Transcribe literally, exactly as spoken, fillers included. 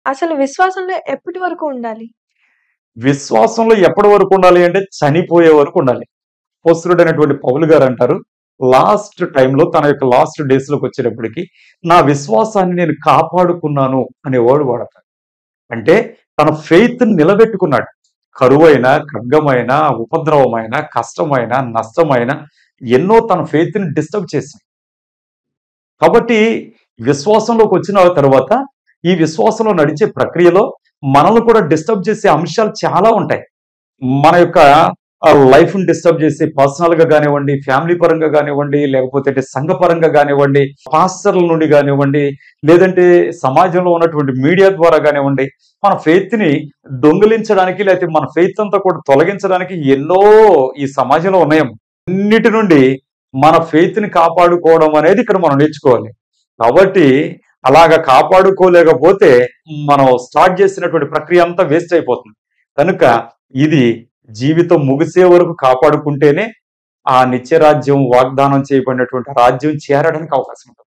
అసలు విశ్వాసంలో ఎప్పటి వరకు ఉండాలి? విశ్వాసంలో ఎప్పటి వరకు ఉండాలి అంటే చనిపోయే వరకు ఉండాలి. అపోస్తలుడైనటువంటి పౌలు గారు అంటారు, లాస్ట్ టైంలో తన యొక్క లాస్ట్ డేస్‌లోకి వచ్చేటప్పటికి నా విశ్వాసాన్ని నేను కాపాడుకున్నాను అనే వర్డ్ వాడతారు. అంటే తన ఫెయిత్‌ని నిలబెట్టుకున్నాడు. కరువైన, ఖడ్గమైన, ఉపద్రవమైన, కష్టమైన, నష్టమైన ఎన్నో తన ఫెయిత్‌ని డిస్టర్బ్ చేశాయి. కాబట్టి విశ్వాసంలోకి వచ్చిన తర్వాత ఈ విశ్వాసంలో నడిచే ప్రక్రియలో మనల్ని కూడా డిస్టర్బ్ చేసే అంశాలు చాలా ఉంటాయి. మన యొక్క ఆహ్, లైఫ్‌ని డిస్టర్బ్ చేసి పర్సనల్‌గా గానివ్వండి, ఫ్యామిలీ పరంగా గానివ్వండి, లేకపోతే సంఘ పరంగా గానివ్వండి, పాస్టర్‌ల నుండి గానివ్వండి, లేదంటే సమాజంలో ఉన్నటువంటి మీడియా ద్వారా గానివ్వండి, మన ఫెయిత్‌ని దొంగిలించడానికి లేతే మన ఫెయిత్ అంతా కూడా తొలగించడానికి ఎన్నో ఈ సమాజంలో ఉన్నాయేమో. అన్నిటి నుండి మన ఫెయిత్‌ని కాపాడుకోవడం అనేది ఇక్కడ మనం నేర్చుకోవాలి. కాబట్టి అలాగా కాపాడుకోలేకపోతే మనం స్టార్ట్ చేసినటువంటి ప్రక్రియ అంతా వేస్ట్ అయిపోతుంది. కనుక ఇది జీవితం ముగిసే వరకు కాపాడుకుంటేనే ఆ నిత్య రాజ్యం వాగ్దానం చేయబడినటువంటి రాజ్యం చేరడానికి అవకాశం ఉంటుంది.